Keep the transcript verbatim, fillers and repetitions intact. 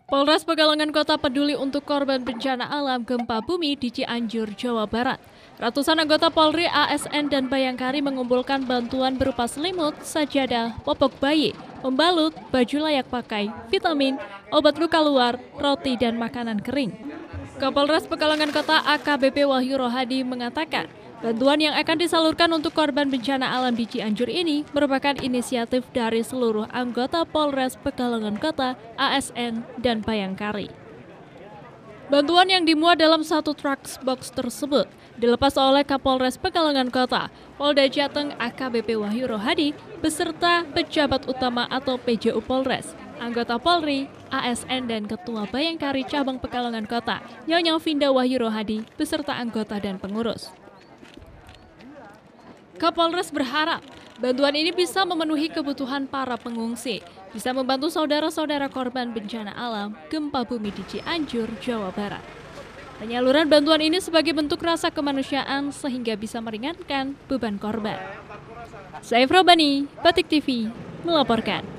Polres Pekalongan Kota peduli untuk korban bencana alam gempa bumi di Cianjur, Jawa Barat. Ratusan anggota Polri, A S N, dan Bayangkari mengumpulkan bantuan berupa selimut, sajadah, popok bayi, pembalut, baju layak pakai, vitamin, obat luka luar, roti, dan makanan kering. Kapolres Pekalongan Kota A K B P Wahyu Rohadi mengatakan, bantuan yang akan disalurkan untuk korban bencana alam di Cianjur ini merupakan inisiatif dari seluruh anggota Polres Pekalongan Kota, A S N, dan Bayangkari. Bantuan yang dimuat dalam satu truk box tersebut dilepas oleh Kapolres Pekalongan Kota, Polda Jateng A K B P Wahyu Rohadi, beserta pejabat utama atau P J U Polres, anggota Polri, A S N, dan Ketua Bayangkari Cabang Pekalongan Kota, Nyonya Vinda Wahyu Rohadi, beserta anggota dan pengurus. Kapolres berharap bantuan ini bisa memenuhi kebutuhan para pengungsi, bisa membantu saudara-saudara korban bencana alam gempa bumi di Cianjur, Jawa Barat. Penyaluran bantuan ini sebagai bentuk rasa kemanusiaan sehingga bisa meringankan beban korban. Saif Robani, Batik T V, melaporkan.